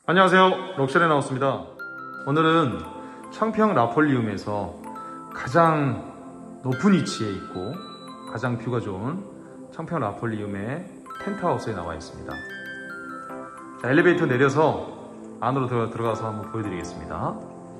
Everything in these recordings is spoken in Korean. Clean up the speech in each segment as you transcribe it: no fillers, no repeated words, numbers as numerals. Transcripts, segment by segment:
안녕하세요, 럭셔리 나왔습니다. 오늘은 청평 라폴리움에서 가장 높은 위치에 있고 가장 뷰가 좋은 청평 라폴리움의 펜트하우스에 나와 있습니다. 자, 엘리베이터 내려서 안으로 들어가서 한번 보여드리겠습니다.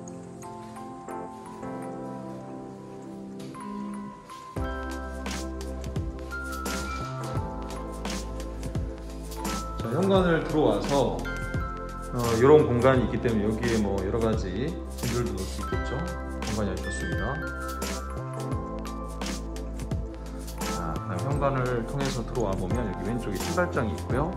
자, 현관을 들어와서 이런 공간이 있기 때문에 여기에 뭐 여러가지 짐들도 넣을 수 있겠죠. 공간이 아주 좋습니다. 자, 그다음 현관을 통해서 들어와 보면 여기 왼쪽에 신발장이 있고요.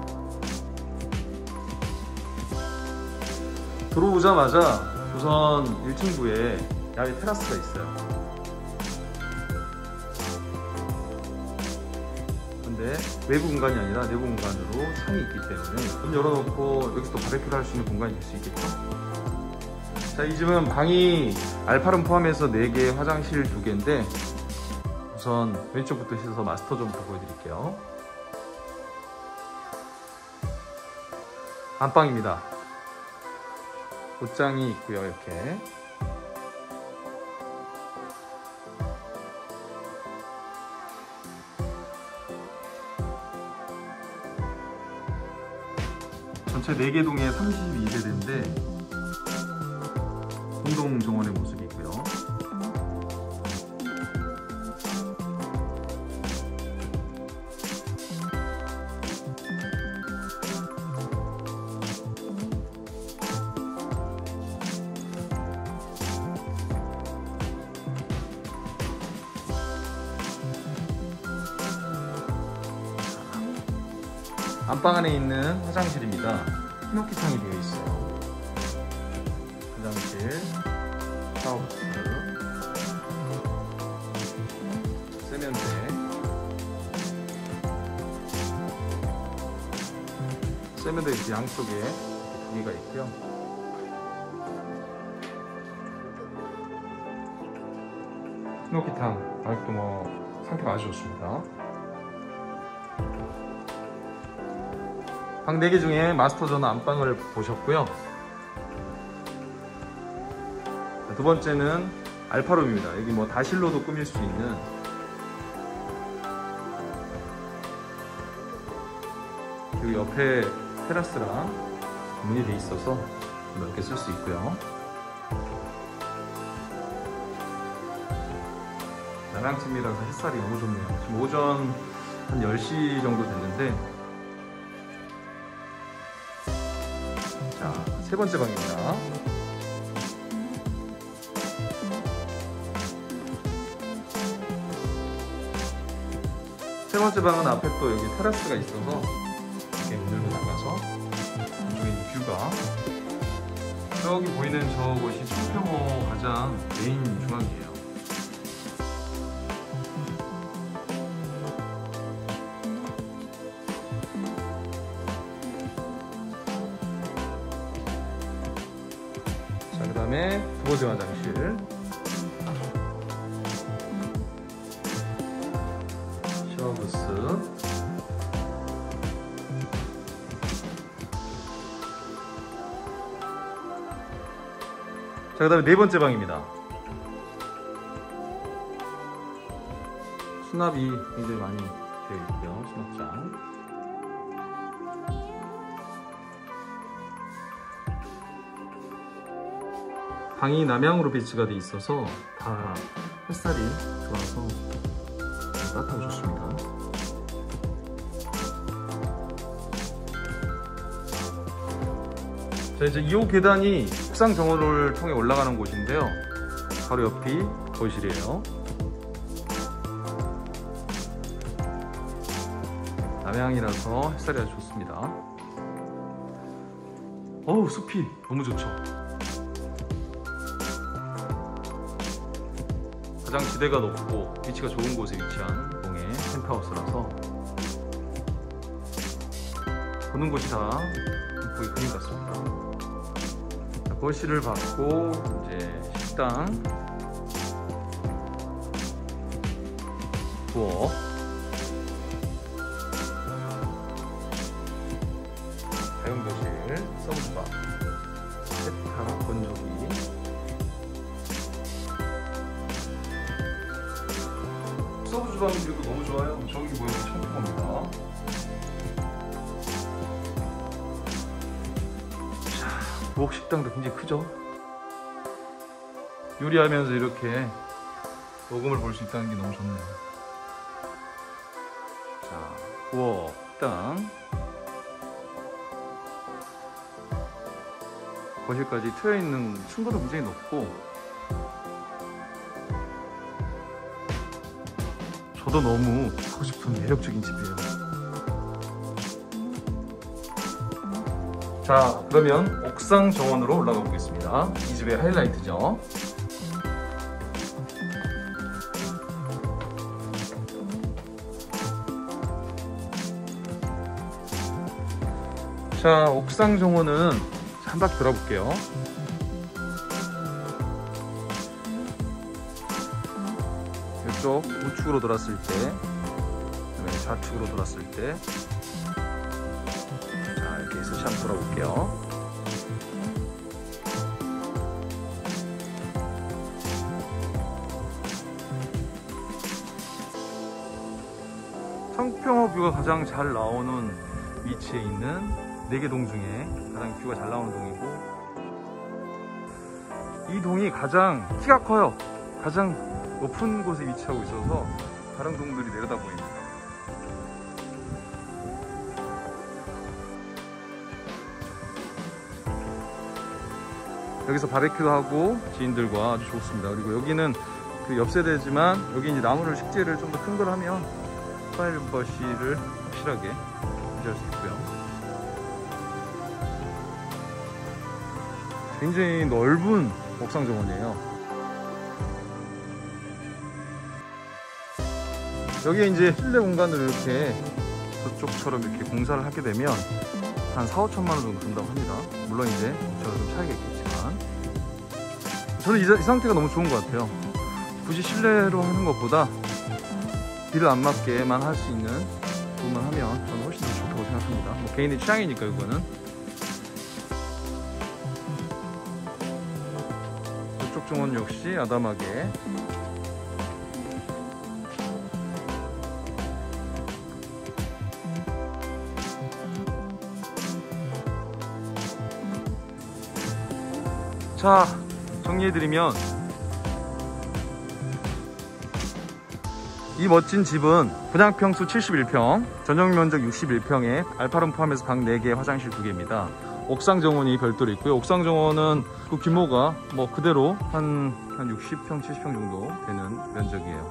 들어오자마자 우선 1층부에 야외 테라스가 있어요. 근데 외부 공간이 아니라 내부 공간으로 창이 있기 때문에 문 열어놓고 여기서 또 바베큐를 할 수 있는 공간이 될 수 있겠죠. 자, 이 집은 방이 알파룸 포함해서 4개, 화장실 2개인데 우선 왼쪽부터 시작해서 마스터존부터 보여드릴게요. 안방입니다. 옷장이 있고요. 이렇게 전체 4개 동에 32세대인데 공동 정원의 모습이고요. 안방 안에 있는 화장실입니다. 히노키탕이 되어 있어요. 화장실, 샤워부스, 세면대, 세면대 이렇게 양쪽에 두 개가 있고요. 히노키탕 아직도 뭐 상태가 아주 좋습니다. 방 4개 중에 마스터존 안방을 보셨고요. 두 번째는 알파룸입니다. 여기 뭐 다실로도 꾸밀 수 있는 여기 옆에 테라스랑 문이 돼 있어서 넓게 쓸 수 있고요. 나랑침이라서 햇살이 너무 좋네요. 지금 오전 한 10시 정도 됐는데 자, 3번째 방입니다. 세 번째 방은 앞에 또 여기 테라스가 있어서 이렇게 문 열고 나가서 이쪽에 있는 뷰가 저기 보이는 저곳이 청평호 가장 메인 중앙이에요. 자, 그 다음에 두 번째 화장실, 샤워부스, 자, 그 다음에 4번째 방입니다. 수납이 굉장히 많이 되어 있고요. 수납장. 방이 남향으로 배치가 되어 있어서 다 햇살이 들어와서 따뜻하고 좋습니다. 자, 이제 2호 계단이 옥상 정원을 통해 올라가는 곳인데요. 바로 옆이 거실이에요. 남향이라서 햇살이 아주 좋습니다. 어우, 숲이 너무 좋죠. 가장 지대가 높고 위치가 좋은 곳에 위치한 동의 펜트하우스라서 보는 곳이 다 거의 그림 같습니다. 자, 거실을 받고 이제 식당, 부엌, 다용도실, 서브바 서부 주방 뷰도 너무 좋아요. 저기 보이는 청평호입니다. 자, 부엌 식당도 굉장히 크죠? 요리하면서 이렇게 녹음을 볼 수 있다는 게 너무 좋네요. 자, 부엌 식당. 거실까지 트여 있는 층고도 굉장히 높고, 저도 너무 하고 싶은 매력적인 집이에요. 자, 그러면 옥상 정원으로 올라가 보겠습니다. 이 집의 하이라이트죠. 자, 옥상 정원은 한 바퀴 돌아볼게요. 이쪽 우측으로 돌았을 때, 그다음에 좌측으로 돌았을 때, 자, 이렇게 해서 한번 돌아볼게요. 청평호 뷰가 가장 잘 나오는 위치에 있는 4개 동 중에 가장 뷰가 잘 나오는 동이고, 이 동이 가장 키가 커요. 가장 높은 곳에 위치하고 있어서 다른 동들이 내려다 보입니다. 여기서 바베큐도 하고 지인들과 아주 좋습니다. 그리고 여기는 그 옆 세대지만 여기 이제 나무를 식재를 좀 더 큰 걸 하면 프라이버시를 확실하게 유지할 수 있고요. 굉장히 넓은 옥상 정원이에요. 여기에 이제 실내 공간을 이렇게 저쪽처럼 이렇게 공사를 하게 되면 한 4~5천만 원 정도 든다고 합니다. 물론 이제 저가 좀 차이가 있겠지만, 저는 이 상태가 너무 좋은 것 같아요. 굳이 실내로 하는 것보다 비를 안 맞게만 할 수 있는 부분만 하면 저는 훨씬 더 좋다고 생각합니다. 뭐 개인의 취향이니까 이거는. 이쪽 정원 역시 아담하게 자, 정리해드리면 이 멋진 집은 분양평수 71평, 전용면적 61평에 알파룸 포함해서 방 4개, 화장실 2개입니다. 옥상 정원이 별도로 있고요. 옥상 정원은 그 규모가 뭐 그대로 한 60평, 70평 정도 되는 면적이에요.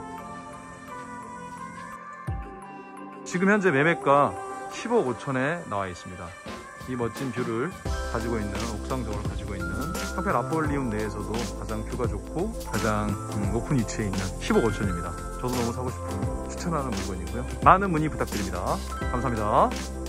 지금 현재 매매가 10억 5천에 나와 있습니다. 이 멋진 뷰를 가지고 있는, 옥상 정원을 가지고 있는 청평 라폴리움 내에서도 가장 뷰가 좋고 가장 높은 위치에 있는 10억 5천입니다. 저도 너무 사고 싶은 추천하는 물건이고요. 많은 문의 부탁드립니다. 감사합니다.